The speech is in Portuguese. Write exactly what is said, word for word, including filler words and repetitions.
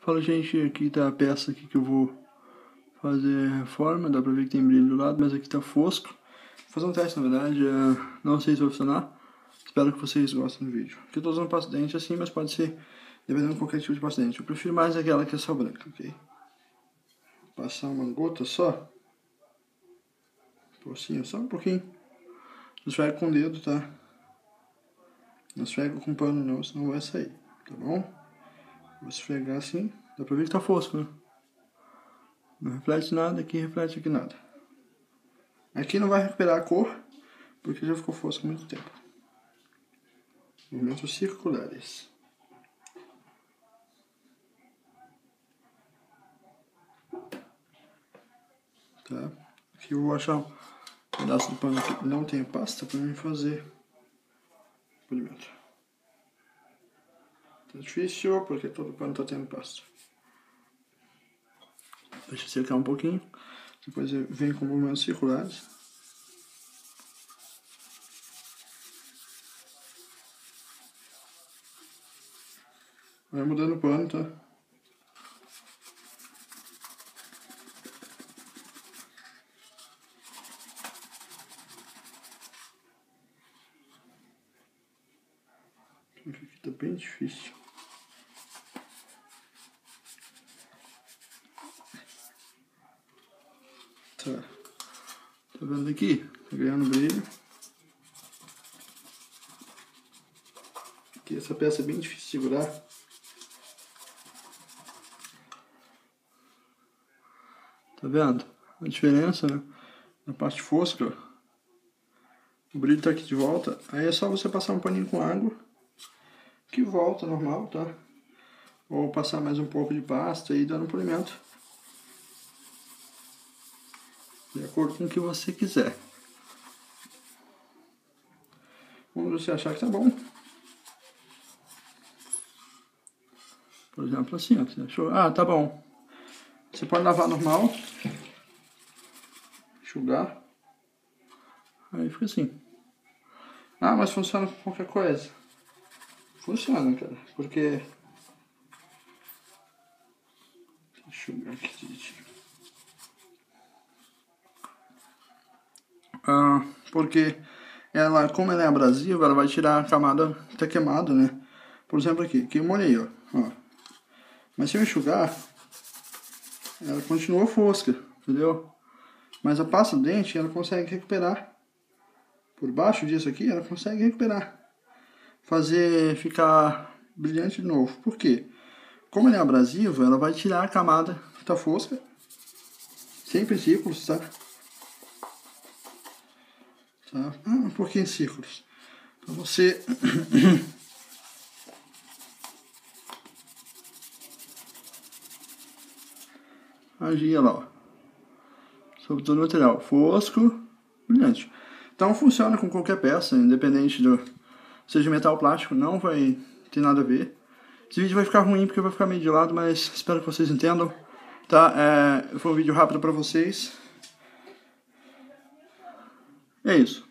Fala, gente, aqui tá a peça aqui que eu vou fazer a reforma. Dá pra ver que tem brilho do lado, mas aqui tá fosco. Vou fazer um teste, na verdade, é... não sei se vai funcionar. Espero que vocês gostem do vídeo. Aqui eu tô usando pasta dente assim, mas pode ser dependendo de qualquer tipo de pasta dente. Eu prefiro mais aquela que é só branca, ok? Vou passar uma gota só. Por cima, só um pouquinho. Não esfrega com o dedo, tá? Não esfrega com pano não, senão vai sair, tá bom? Vou esfregar assim, dá pra ver que tá fosco, né? Não reflete nada, aqui reflete aqui nada. Aqui não vai recuperar a cor, porque já ficou fosco há muito tempo. Movimentos circulares. Tá? Aqui eu vou achar um pedaço do pano que não tem pasta pra mim fazer polimento. Tá difícil porque todo pano tá tendo pasta. Deixa eu secar um pouquinho. Depois eu venho com movimentos circulares. Vai mudando o pano, tá? Aqui tá bem difícil. Tá. Tá vendo aqui? Tá ganhando brilho. Aqui essa peça é bem difícil de segurar. Tá vendo? A diferença, né? Na parte fosca, o brilho tá aqui de volta. Aí é só você passar um paninho com água, que volta normal, tá? Ou passar mais um pouco de pasta e dando um polimento. De acordo com o que você quiser. Quando você achar que tá bom. Por exemplo, assim, ó, você achou, ah, tá bom. Você pode lavar normal. Enxugar. Aí fica assim. Ah, mas funciona com qualquer coisa. Funciona, cara. Porque... Deixa eu enxugar aqui direitinho. Ah, porque ela, como ela é abrasiva, ela vai tirar a camada que tá queimada, né? Por exemplo aqui, aqui eu molhei, ó. ó. Mas se eu enxugar, ela continua fosca, entendeu? Mas a pasta do dente, ela consegue recuperar. Por baixo disso aqui, ela consegue recuperar. Fazer ficar brilhante de novo. Por quê? Como ele é abrasivo, ela vai tirar a camada que tá fosca. Sempre em círculos, tá? Tá? Ah, por que em círculos? Pra você... agir lá, ó. Sobre todo o material. Fosco, brilhante. Então funciona com qualquer peça, independente do... seja metal ou plástico, não vai ter nada a ver. Esse vídeo vai ficar ruim porque vai ficar meio de lado, mas espero que vocês entendam. Tá? É, foi um vídeo rápido pra vocês. É isso.